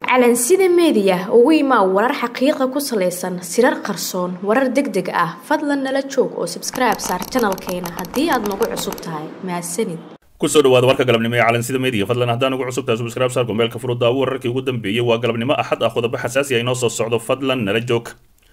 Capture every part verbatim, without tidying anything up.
calansida media ugu imaa warar xaqiiqo ku saleysan sirar qarsoon warar degdeg ah fadlan nala joog oo subscribe saar channelkeena hadii aad nagu cusub tahay mahadsanid kusoo dhawaada warka galabnimo ee calansida media fadlan haddaan ugu cusub tahay subscribe saar gombeelka furudda wararkii ugu dambeeyay waa galabnimo axad ah qodobo xasaasi ah inoo soo socdo fadlan nala joog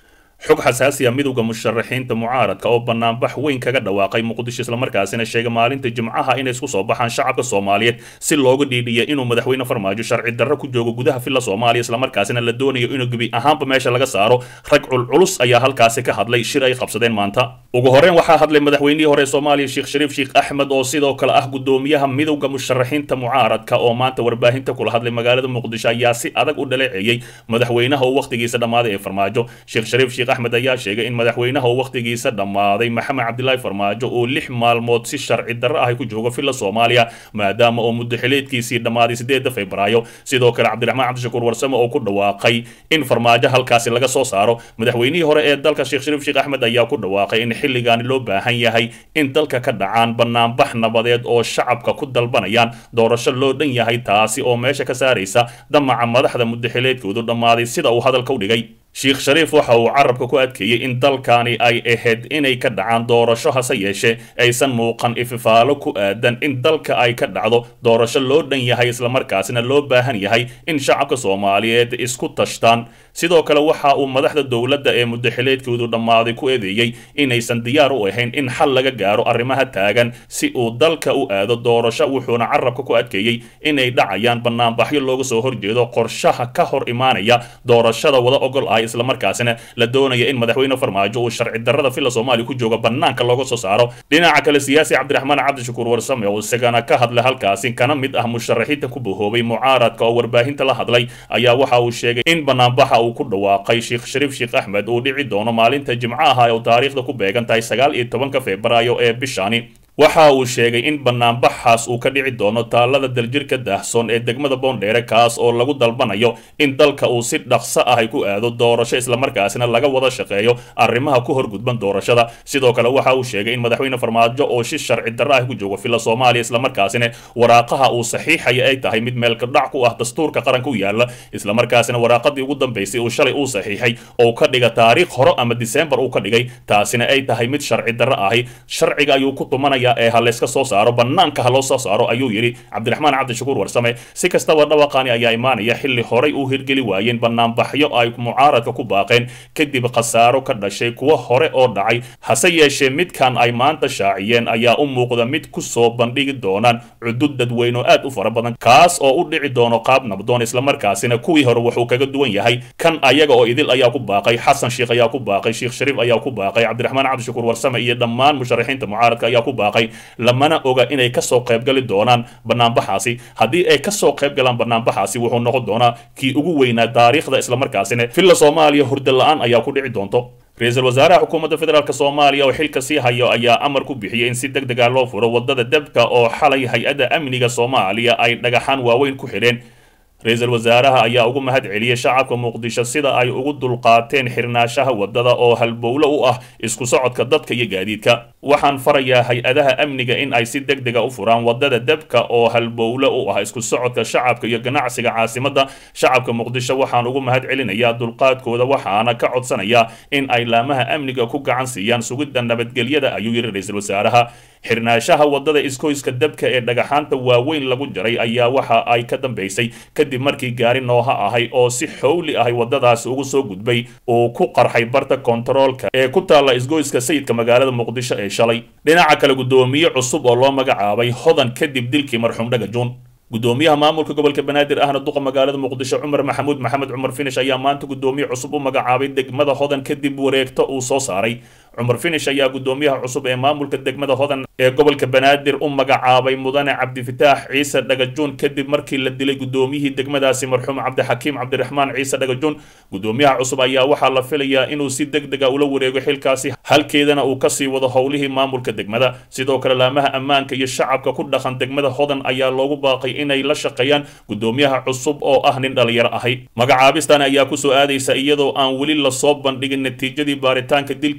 xog xasaasi ah midowga musharaxiinta mucaaradka oo banaanbax weyn kaga dhawaaqay muqdisho isla markaasina sheegay maalinta jimcaha inay isku soo baxaan shacabka Soomaaliyeed si looga dhiidhiyo inuu madaxweyne farmaajo sharci darro ku joogo gudaha filla Soomaaliya isla markaasina la doonayo inuu gabi ahaanba meesha laga saaro rag culculus ayaa halkaasi ka hadlay shir ay qabsadeen maanta ugu horreyn waxaa hadlay madaxweynihii hore Soomaaliya Sheekh Shariif Sheekh Axmed oo sidoo kale ah gudoomiyaha midowga musharaxiinta mucaaradka oo maanta warbaahinta kula hadlay magaalada Muqdisho ayaa si adag u dhaleeceeyay madaxweynaha oo waqtigiisa dhamaaday ee farmaajo Sheekh Shariif Sheekh Axmed ayaa sheegay in madaxweynaha waqtigiisa dhamaaday Maxamed Cabdullaahi Farmaajo oo lix maalmood si sharci darro ah ku joogo filla Soomaaliya maadaama oo muddo xileedkiisii dhamaaday sideedda Febraayo sidoo kale Cabdiraxmaan Cabdishakuur Warsame oo ku dhawaaqay in farmaajo halkaasi laga soo saaro madaxweynihii hore ee dalka Sheekh Shariif Sheekh Axmed ayaa ku dhawaaqay in xilligan loo baahan yahay in dalka ka dhacaan banaanbax nabadeed oo shacabka ku dalbanayaan doorasho loo dhan yahay taasi oo meesha ka saaraysa damaca madaxda muddo xileedkoodu dhamaaday sida uu hadalka u dhigay Sheekh Shariif waxa uu carabka ku adkeeyay in dalkani ay ahayd inay ka dhacaan doorasho hase yeeshee aysan muuqan ififaalo ku aadan in dalka ay ka dhacdo doorasho loo dhan yahay isla markaasina loo baahan yahay in shacabka Soomaaliyeed isku tashtaan sidoo kale waxa uu madaxda dawladda ee muddo xileedkoodu dhamaaday ku eedeeyay inaysan diyaar u ahayn in xal laga gaaro arrimaha taagan si uu dalka u aado doorasho wuxuuna carabka ku adkeeyay inay dhacayaan banaanbaxyo looga soo horjeedo qorshaha ka hor imaanaya doorashada wada ogol ah isla markaasina la doonaya in madaxweyne farmaajo uu sharci darrada filla Soomaaliya ku jooga banaanka looga soo saaro dhinaca kale siyaasi Cabdiraxmaan Cabdishakuur Warsame oo isagana ka hadlay halkaasi kana mid ah musharaxiinta ku bohoobay mucaaradka oo warbaahinta la hadlay ayaa waxa uu sheegay in banaanbaxa uu ku dhawaaqay Sheekh Shariif Sheekh Axmed uu dhici doono maalinta jimcaha oo taariikhda ku beegan tahay sagaal iyo tobanka Febraayo ee bishani waxa uu sheegay in banaanbaxaas uu ka dhici doono taalada daljirka daahsoon ee degmada Boondheere kaas oo lagu dalbanayo in dalka uu si dhaqso ah ay ku aado doorasho isla markaasina laga wada shaqeeyo arrimaha ku horgudban doorashada sidoo kale waxa uu sheegay in madaxweyne farmaajo oo si sharci darro ah ku joogo filla Soomaaliya isla markaasina waraaqaha uu saxiixay ay tahay mid meel ka dhac ku ah dastuurka qaranka u yaala isla markaasina waraaqadii ugu dambeysay uu shalay uu saxiixay oo ka dhiga taariikh hore ama December uu ka dhigay taasina ay tahay mid sharci darro ah sharciga ayuu ku tumanaya ee haleeska soo saaro banaanka ha loo soo saaro ayuu yiri Cabdiraxmaan Cabdishakuur Warsame si kastaba dhawaqani ayaa imaanaya xilli horay uu hirgeli waayeen banaanbaxyo ay mucaaradka ku baaqeen kadib khasaaro ka dhashay kuwa hore oo dhacay hase yeeshee midkan ay maanta shaaciyeen ayaa u muuqda mid ku soo bandhigi doonaan cudud dadweyne aad u fara badan kaas oo u dhici doono qaab nabdoon isla markaasina kuwii hore wuxuu kaga duwan yahay kan ayaga oo idil ayaa ku baaqay Xasan Sheekh ayaa ku baaqay Sheekh Shariif ayaa ku baaqay Cabdiraxmaan Cabdishakuur Warsame iyo dhammaan musharaxiinta mucaaradka ayaa ku baaqay lamana oga inay ka soo qayb gali doonaan banaanbaxaasi haddii ay ka soo qayb galaan banaanbaxaasi wuxuu noqon doonaa kii ugu weynaa taariikhda isla markaasina filla Soomaaliya hurdo la'aan ayaa ku dhici doonto ra'iisul wasaaraha xukuumadda federaalka Soomaaliya oo xilka sii hayo ayaa amar ku bixiyay in si degdeg ah loo furo wadada dabka oo xalay hay'adda amniga Soomaaliya ay dhagaxaan waaweyn ku xireen ra'iisul wasaaraha ayaa ugu mahad celiyay shacabka Muqdisho sida ay ugu dulqaateen xirnaashaha wadada oo halbowlo u ah isku socodka dadka iyo gaadiidka waxaan farayaa hay'adaha amniga in ay si degdeg ah u furaan wadada dabka oo halbowlo u ah isku socodka shacabka iyo ganacsiga caasimadda shacabka Muqdisho waxaan ugu mahad celinayaa dulqaadkooda waxaana ka codsanayaa in ay laamaha amniga ku gacan siiyaan sugidda nabadgelyada ayuu yiri ra'iisul wasaaraha xirnaashaha wadada iskooyska dabka ee dhagaxaanta waaweyn lagu jaray ayaa waxa ay ka dambeysay kadib markii gaari nooha ahay oo si xowli ah wadadaas ugu soo gudbay oo ku qarxay barta kontaroolka ee ku taala isgooyska sayidka magaalada Muqdisho ee shalay dhinaca kale gudoomiye cusub oo loo magacaabay hodan kadib dilkii marxuum Dhagajoon gudoomiyaha maamulka gobolka Banaadir ahna duqa magaalada Muqdisho Cumar Maxamuud Maxamed Cumar Finish ayaa maanta gudoomiye cusub u magacaabay degmada hodan kadib wareegto uu soo saaray Cumar Finish ayaa gudoomiyaha cusub ee maamulka degmada hodan ee gobolka Banaadir u magacaabay mudane Cabdifataax Ciise Dhagajoon kadib markii la dilay gudoomiyihii degmadaasi marxuum Cabdixakiim Cabdiraxmaan Ciise Dhagajoon gudoomiyaha cusub ayaa waxaa la filayaa inuu si degdeg ah ula wareego xilkaasi halkeedana uu ka sii wado howlihii maamulka degmada sidoo kale laamaha ammaanka iyo shacabka ku dhaqan degmada hodan ayaa loogu baaqay inay la shaqeeyaan gudoomiyaha cusub oo ah nin dhalinyaro ahay magacaabistan ayaa ku soo aadaysa iyadoo aan weli la soo bandhigin natiijadii baaritaanka dilkii loo geystay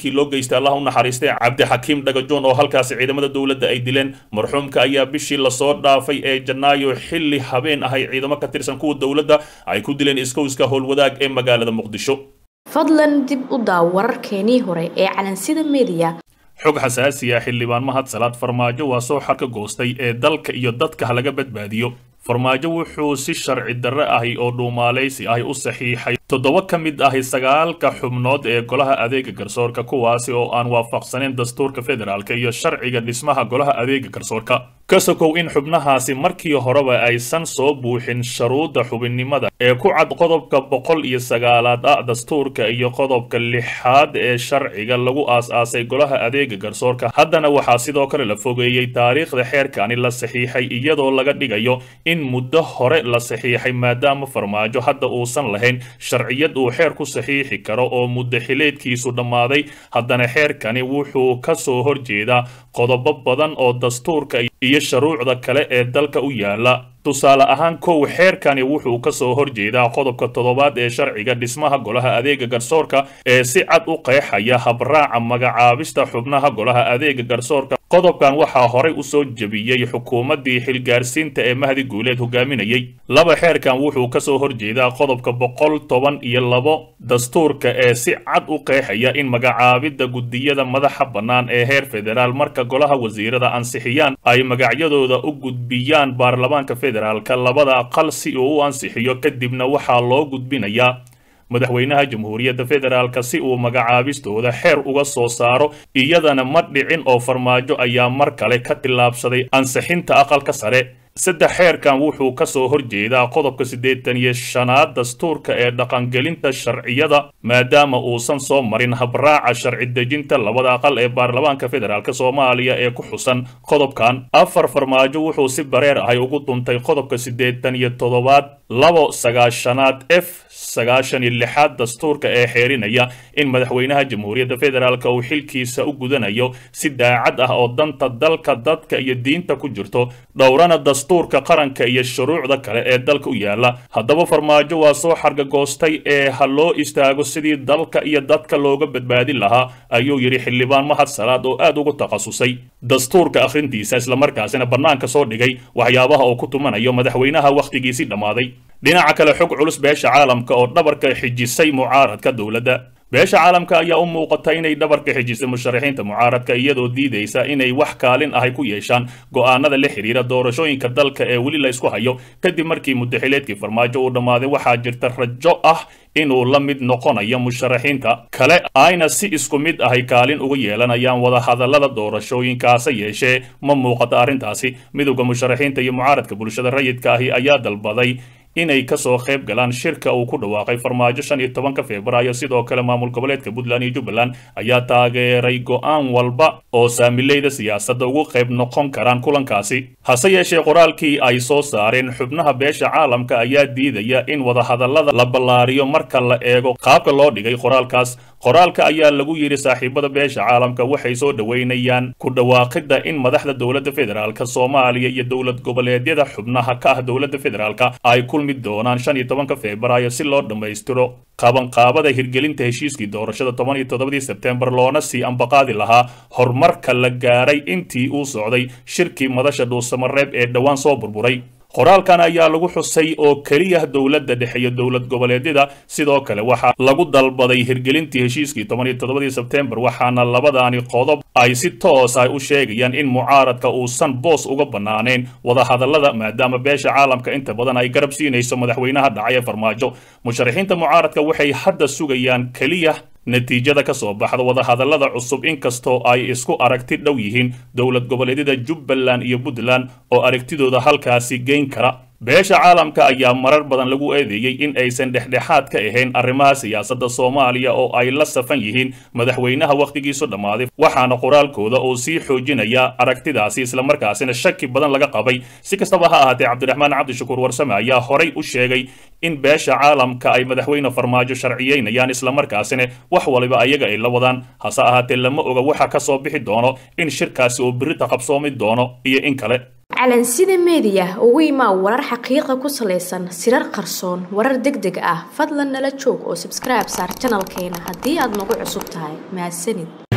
geystay allah u naxariistay cabdixakiim dhagajoon oo halkaasi ciidamada dowladda ay dileen marxuumka ayaa bishii lasoo dhaafay ee janaayo xilli habeen ahay ciidamo ka tirsan kuwa dowladda ay ku dileen iskowska howlwadaag ee magaalada muqdisho. fadlan dib u daaw wararkeenii hore ee calansida media. xog xasaasi ah xildhibaan mahad salaad farmaajo waa soo xarka goostay ee dalka iyo dadka laga badbaadiyo. farmaajo wuxuu si sharci darre ahi oo dhuumaalaysi ahi u saxiixay toddoba ka mid ahi sagaalka xubnood ee golaha adeega garsoorka kuwaasi oo aan waafaqsaneyn dastuurka federaalka iyo sharciga dhismaha golaha adeega garsoorka. ka sokow in xubnahaasi markii horeba aysan soo buuxin shuruudda xubinnimada ee ku cad qodobka boqol iyo sagaalaad ah dastuurka iyo qodobka lixaad ee sharciga lagu aas-aasay golaha adeega garsoorka. haddana waxaa sidoo kale la fogeeyey taariikhda xeerkani la saxiixay iyadoo laga dhigayo in muddo hore la saxiixay maadaama farmaajo hadda uusan lahayn sharciyad uu xeer ku saxiixi karo oo muddo xileedkiisu dhammaaday. haddana xeerkani wuxuu ka soo horjeedaa qodobo badan oo dastuurka iyo shuruucda kale ee dalka u yaala. tusaale ahaan kow xeerkani wuxuu ka soo horjeedaa qodobka toddobaad ee sharciga dhismaha golaha adeega garsoorka ee si cad u qeexaya habraaca magacaabista xubnaha golaha adeega garsoorka. qodobkan waxaa horay u soo jebiyey xukuumaddii xilgaarsiinta ee mahdi guuleed hogaaminayay. laba xeerkan wuxuu ka soo horjeedaa qodobka boqol toban iyo labo dastuurka ee si cad u qeexaya in magacaabidda guddiyada madaxa bannaan ee heer federaal marka golaha wasiirada ansixiyaan ay magacyadooda u gudbiyaan baarlamaanka federaalka labada aqal si uu u ansixiyo kadibna waxaa loo gudbinayaa madaxweynaha jamhuuriyadda federaalka si uu magacaabistooda xeer uga soo saaro. iyadana ma dhicin oo farmaajo ayaa mar kale ka tillaabsaday ansixinta aqalka sare. saddex xeerkan wuxuu ka soo horjeedaa qodobka siddeetan iyo shanaad dastuurka ee dhaqangelinta sharciyada maadaama uusan soo marin habraaca sharci dejinta labada aqal ee baarlamaanka federaalk soomaaliya ee ku xusan qodobkan. afar farmaajo wuxuu si bareer ahay ugu duntay qodobka siddeetan iyo toddobaad labo sagaashanaad f sagaashan iyo lixaad dastuurka ee xeerinaya in madaxweynaha jamhuuriyadda federaalk uu xilkiisa u gudanayo si daacad ah oo danta dalka dadka iyo diinta ku jirto dhowrana dastuurka qaranka iyo shuruucda kale ee dalka u yaala. haddaba farmaajo waa soo xargagoostay ee ha loo istaago sidii dalka iyo dadka looga badbaadin lahaa ayuu yidhi xildhibaan mahad salaad oo aad ugu takhasusay dastuurka akhrintiisa islamarkaasina bannaanka soo dhigay waxyaabaha uu ku tumanayo madaxweynaha wakhtigiisii dhammaaday. dhinaca kale xog culus beesha caalamka oo dhabarka xijisay mucaaradka dowladda. beesha caalamka ayaa u muuqata inay dhabarka xijisay musharaxiinta mucaaradka iyadoo diidaysa inay wax kaalin ahay ku yeeshaan go'aanada la xiriira doorashooyinka dalka ee weli la isku hayo. kadib markii muddaxileedkii farmaajo uu dhammaaday waxaa jirta rajo ah inuu la mid noqonayo musharaxiinta kale ayna si isku mid ahay kaalin uga yeelanayaan wadahadallada doorashooyinkaase yeeshee ma muuqata arrintaasi. midowda musharaxiinta iyo mucaaradka bulshada rayidka ahi ayaa dalbaday inay ka soo qayb galaan shirka uu ku dhawaaqay farmaajo shan iyo tobanka febraayo. sidoo kale maamul goboleedka puntland iyo jubbaland ayaa taageeray go'aan walba oo saamileyda siyaasadda ugu qayb noqon karaan kulankaasi. hase yeeshee qoraalkii ay soo saareen xubnaha beesha caalamka ayaa diidaya in wadahadallada la ballaariyo marka la eego qaabka loo dhigay qoraalkaas. qoraalka ayaa lagu yidhi saaxiibada beesha caalamka waxay soo dhoweynayaan ku dhawaaqidda in madaxda dowladda federaalk soomaaliya iyo dowlad goboleedyada xubnaha ka ah dowladda federaalk ay kulmi doonaan shan iyo tobanka febraayo si loo dhammaystiro qabanqaabada hirgelinta heshiiskii doorashada toban iyo toddobadii sebtembar loona sii ambaqaadi lahaa horumarka la gaaray intii uu socday shirkii madasha dhuusamareeb ee dhowaan soo burburay. qoraalkan ayaa lagu xusay oo keliya dowladda dhexe iyo dowlad goboleedyada. sidoo kale waxaa lagu dalbaday hirgelintii heshiiskii toban iyo toddobadii sebtembar waxaana labadaani qodob ay si toos ah u sheegayaan in mucaaradka uusan boos uga bannaanayn wadahadallada maadaama beesha caalamka inta badan ay garab siinayso madaxweynaha dhacay ee farmaajo. musharaxiinta mucaaradka waxay hadda sugayaan keliya natiijada ka soo baxda wadahadallada cusub inkastoo ay isku aragti dhow yihiin dowlad goboleedyada jubbaland iyo puntland oo aragtidooda halkaasi geyn kara. beesha caalamka ayaa marar badan lagu eedeeyey in aysan dhexdhexaad ka ahayn arrimaha siyaasadda soomaaliya oo ay la safan yihiin madaxweynaha wakhtigiisu dhammaaday. waxaana qoraalkooda uu sii xoojinaya aragtidaasi islamarkaasina shaki badan laga qabay. si kastaba ha ahaatee cabdiraxmaan cabdishakuur warsame ayaa horay u sheegay in beesha caalamka ay madaxweyne farmaajo sharciyeynayaan islamarkaasina wax waliba ayaga ay la wadaan. hase ahaatee lama oga waxa ka soo bixi doono in shirkaasi uu birita qabsoomi doono iyo in kale. calansida media ugu imaa warar xaqiiqa ku salaysan sirar qarsoon warar degdeg ah fadlan nala joog oo subscribe saar channelkeena haddii aad nagu cusub tahay mahadsanid.